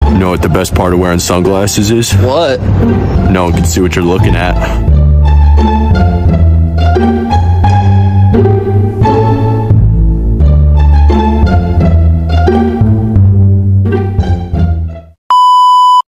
You know what the best part of wearing sunglasses is? What? No one can see what you're looking at.